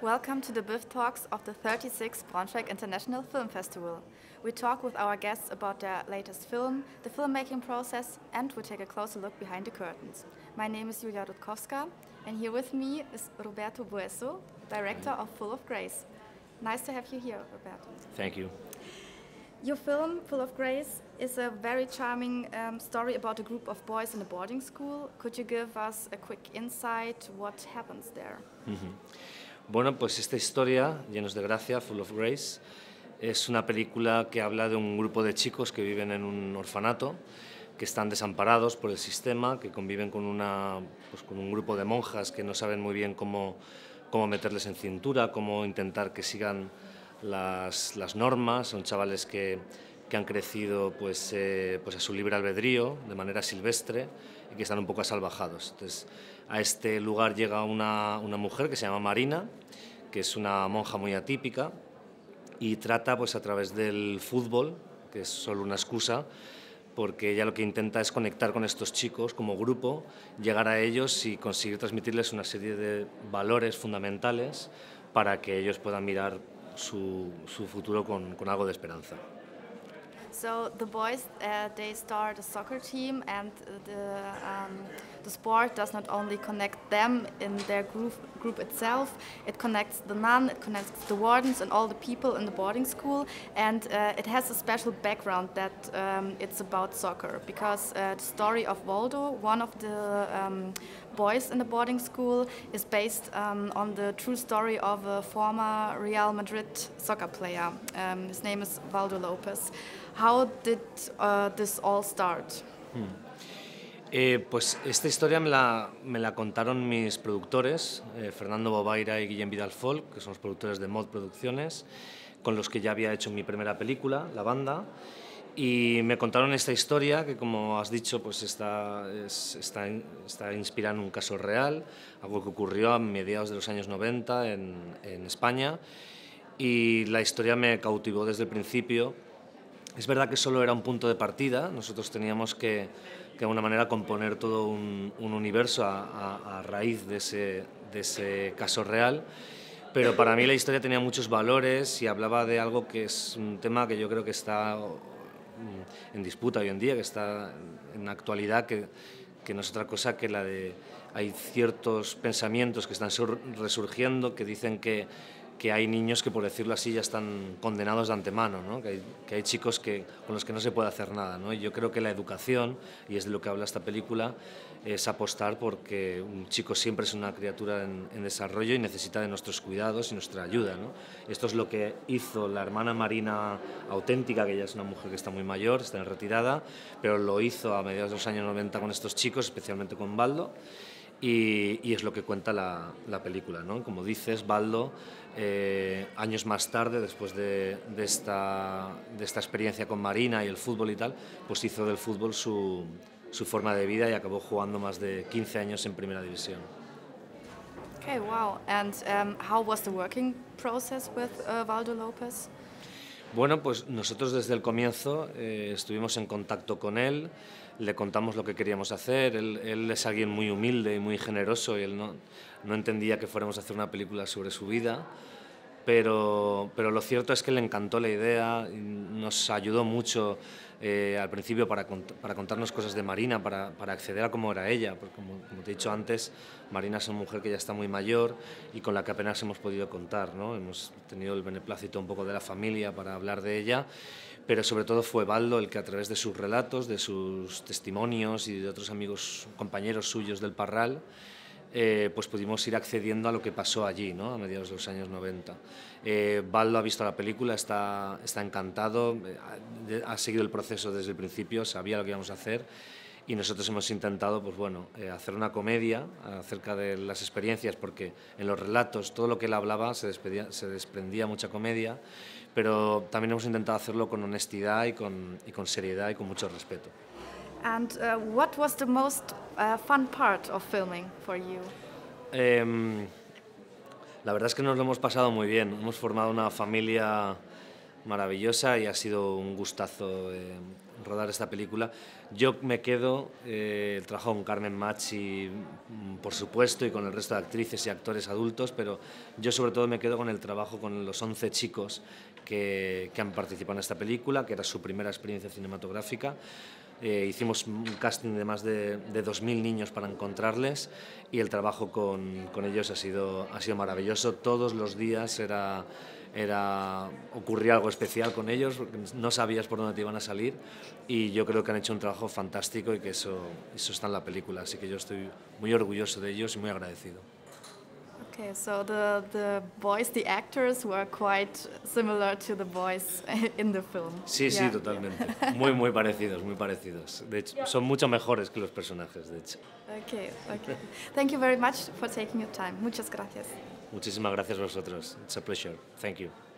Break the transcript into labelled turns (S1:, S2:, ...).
S1: Welcome to the BIF Talks of the 36th Braunschweig International Film Festival. We talk with our guests about their latest film, the filmmaking process, and we take a closer look behind the curtains. My name is Julia Rutkowska, and here with me is Roberto Bueso, director of Full of Grace. Nice to have you here, Roberto.
S2: Thank you.
S1: Your film, Full of Grace, is a very charming story about a group of boys in a boarding school. Could you give us a quick insight what happens there?
S2: Bueno, pues esta historia, Llenos de Gracia, Full of Grace, es una película que habla de un grupo de chicos que viven en un orfanato, que están desamparados por el sistema, que conviven con un grupo de monjas que no saben muy bien cómo meterles en cintura, cómo intentar que sigan las normas. Son chavales que han crecido pues a su libre albedrío, de manera silvestre, y que están un poco asalvajados. Entonces, a este lugar llega una mujer que se llama Marina, que es una monja muy atípica, y trata pues a través del fútbol, que es solo una excusa, porque ella lo que intenta es conectar con estos chicos como grupo, llegar a ellos y conseguir transmitirles una serie de valores fundamentales para que ellos puedan mirar su futuro con algo de esperanza.
S1: So the boys, they start a soccer team, and the sport does not only connect them in their group itself, it connects the nun, it connects the wardens and all the people in the boarding school, and it has a special background that it's about soccer, because the story of Waldo, one of the boys in the boarding school, is based on the true story of a former Real Madrid soccer player. His name is Waldo Lopez. How did this all start?
S2: Pues esta historia me la contaron mis productores, Fernando Bobaira y Guillem Vidal-Folk, que son los productores de Mod Producciones, con los que ya había hecho mi primera película, La Banda, y me contaron esta historia que, como has dicho, pues está inspirada en un caso real, algo que ocurrió a mediados de los años 90 en España, y la historia me cautivó desde el principio. Es verdad que solo era un punto de partida, nosotros teníamos que de alguna manera componer todo un universo a raíz de ese caso real, pero para mí la historia tenía muchos valores y hablaba de algo que es un tema que yo creo que está en disputa hoy en día, que está en la actualidad, que no es otra cosa que la de... Hay ciertos pensamientos que están resurgiendo que dicen que hay niños que, por decirlo así, ya están condenados de antemano, ¿no? que hay chicos con los que no se puede hacer nada, ¿no? Y yo creo que la educación, y es de lo que habla esta película, es apostar porque un chico siempre es una criatura en desarrollo y necesita de nuestros cuidados y nuestra ayuda, ¿no? Esto es lo que hizo la hermana Marina auténtica, que ella es una mujer que está muy mayor, está en retirada, pero lo hizo a mediados de los años 90 con estos chicos, especialmente con Baldo. Y es lo que cuenta la película, ¿no? Como dices, Baldo, años más tarde, después de esta experiencia con Marina y el fútbol y tal, pues hizo del fútbol su forma de vida y acabó jugando más de 15 años en Primera División.
S1: Okay, wow. And how was the working process with Waldo Lopez?
S2: Bueno, pues nosotros desde el comienzo estuvimos en contacto con él, le contamos lo que queríamos hacer. Él es alguien muy humilde y muy generoso, y él no entendía que fuéramos a hacer una película sobre su vida, pero lo cierto es que le encantó la idea, y nos ayudó mucho al principio para contarnos cosas de Marina, para acceder a cómo era ella, porque como te he dicho antes, Marina es una mujer que ya está muy mayor y con la que apenas hemos podido contar, ¿no? Hemos tenido el beneplácito un poco de la familia para hablar de ella, pero sobre todo fue Baldo el que, a través de sus relatos, de sus testimonios y de otros amigos, compañeros suyos del Parral, pues pudimos ir accediendo a lo que pasó allí, ¿no? A mediados de los años 90. Baldo ha visto la película, está encantado, ha seguido el proceso desde el principio, sabía lo que íbamos a hacer, y nosotros hemos intentado, pues bueno, hacer una comedia acerca de las experiencias, porque en los relatos todo lo que él hablaba se desprendía mucha comedia, pero también hemos intentado hacerlo con honestidad y con seriedad y con mucho respeto.
S1: And what was the most fun part of filming for you?
S2: La verdad es que nos lo hemos pasado muy bien. Hemos formado una familia maravillosa y ha sido un gustazo rodar esta película. Yo me quedo, el trabajo con Carmen Machi, por supuesto, y con el resto de actrices y actores adultos, pero yo sobre todo me quedo con el trabajo con los 11 chicos que han participado en esta película, que era su primera experiencia cinematográfica. Hicimos un casting de más de 2.000 niños para encontrarles y el trabajo con ellos ha sido maravilloso. Todos los días ocurría algo especial con ellos, porque no sabías por dónde te iban a salir, y yo creo que han hecho un trabajo fantástico y que eso está en la película, así que yo estoy muy orgulloso de ellos y muy agradecido.
S1: Okay, so the boys, the actors were quite similar to the boys in the film.
S2: Sí, sí, totalmente. Muy parecidos, muy parecidos. De hecho, son mucho mejores que los personajes, de hecho.
S1: Okay, okay. Thank you very much for taking your time. Muchas gracias.
S2: Muchísimas gracias a vosotros. It's a pleasure. Thank you.